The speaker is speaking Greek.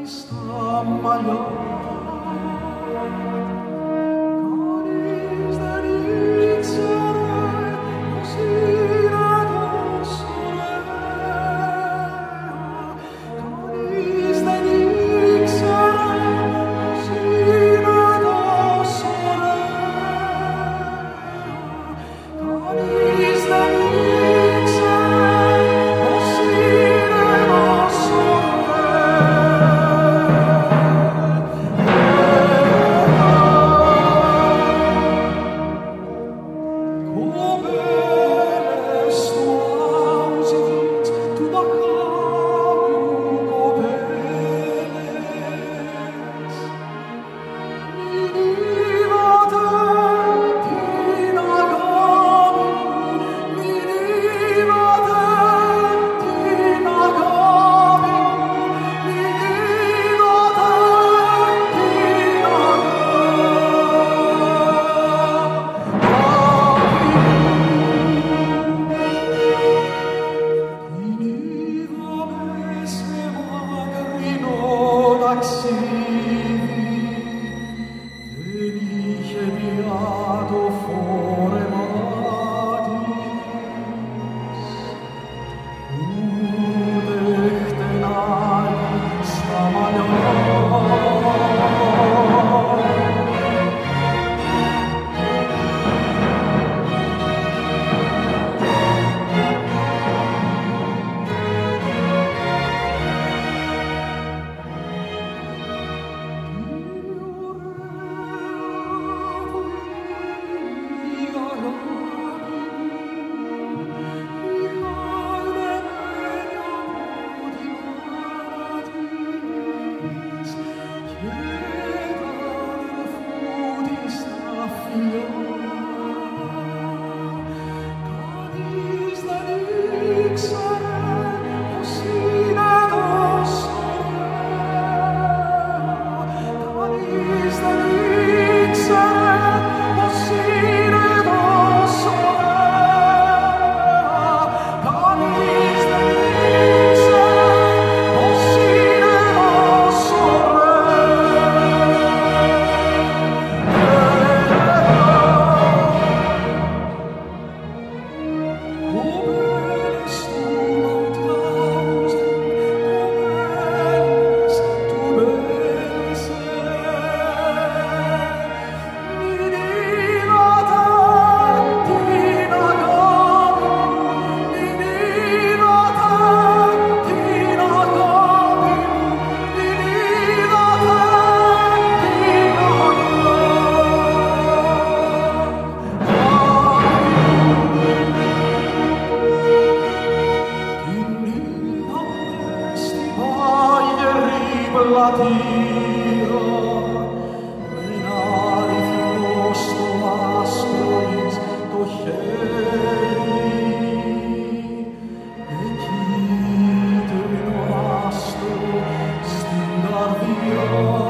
στα μαλλιά. Κανείς δεν ήξερε πως είναι τόσο ωραία. Κανείς δεν ήξερε πως είναι τόσο ωραία. Κανείς δεν ήξερε πως είναι τόσο Κοπέλες του Auschwitz, του Δαχάου κοπέλες, μην είδατε την αγάπη μου, μην είδατε την αγάπη μου, μην είδατε την Την είδαμε σε μακρινό ταξίδι, δεν είχε πια το φόρεμά της, ούτε χτενάκι στα μαλλιά. Κανείς δεν ήξερε πως είναι τόσο ωραία. Κανείς δεν ήξερε πως είναι τόσο ωραία. Κανείς δεν ήξερε πως είναι τόσο Κοπέλες του Μαουτχάουζεν, κοπέλες του Μπέλζεν, μην είδατε την αγάπη μου, μην είδατε την αγάπη μου, μην είδατε την Την είδαμε στην πάγερη πλατεία, με ένα ρυθμό στο άστρο της το χέρι, με κίτρινο άστρο στην καρδιά.